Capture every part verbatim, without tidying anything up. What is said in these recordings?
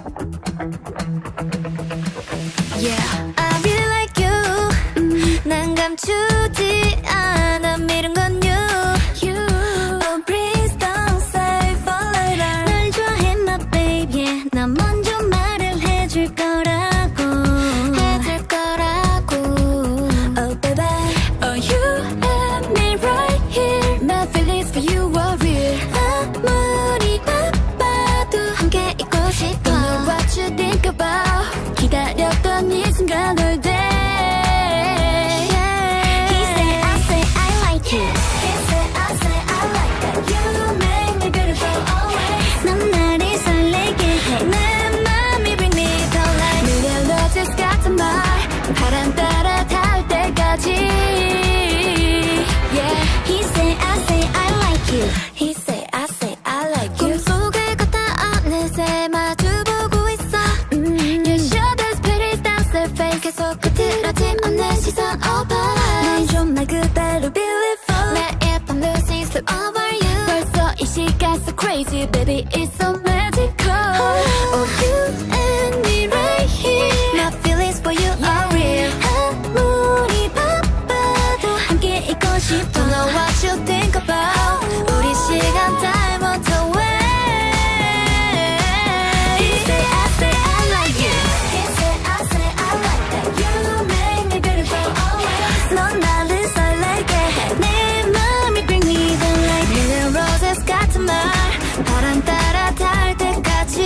Yeah, I really like you. 음, 난 감추지 않아 미룬 건 you. You. Oh please don't say for later. 널 좋아해 my baby. Yeah, 난 먼저 말을 해줄 거라고. 해줄 거라고. Oh baby, oh you and me right here. My feelings for you are real. 아무리 바빠도 함께 있고 싶어. Know what you think about. 기다렸던 이 순간 all day. Yeah. He say I say I like you. He say I say I like that. You make me beautiful always. 넌 나를 설레게 해. 내 맘이 bring me to life. million roses 같은 말 바람 따라 닿을 때까지. Yeah. He say I say I like you. He say I say I like you. 꿈속을 걷다 어느새 마주보고 있어. 음. You show those pretty stars face. 계속 흐트러짐 없는 시선 open eyes. 난 정말 그대로 beautiful. 매일 밤 losing sleep over you. 벌써 이 시간 so crazy baby it's so magical. Oh you and me right here. My feelings for you are real. 아무리 바빠도 함께 있고 싶어. Don't know what you think about. 우리 시간 time won't away. He say I say I like you. He say I say I like that. You make me beautiful always. 넌 나를 설레게 해. 내 맘이 bring me the light. million roses 같은 말 바람 따라 닿을 때까지.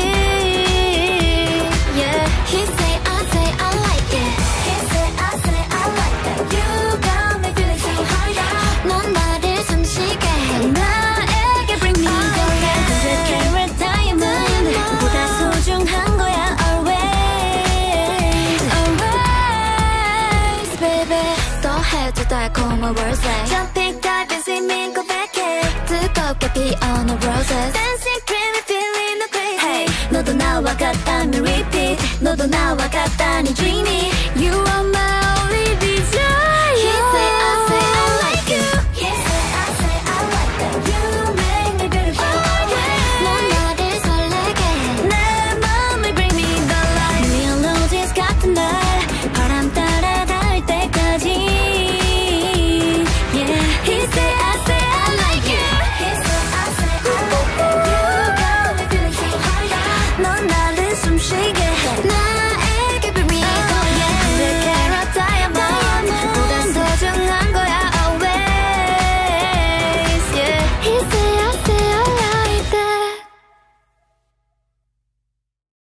Yeah. He say I say I like it. He say I say I like that. You got me feeling so high. 넌 나를 숨쉬게 해. 나에게 bring me the light. hundred carat diamond 보다 소중한 거야 always. Always baby. 또 해줘 달콤한 words like jumping dive and swimming 고백해. 뜨겁게 피어나 roses. Dancing dreaming feeling no crazy. Hey, 너도 나와 같다면 repeat. 너도 나와 같다니 dreamy. You are my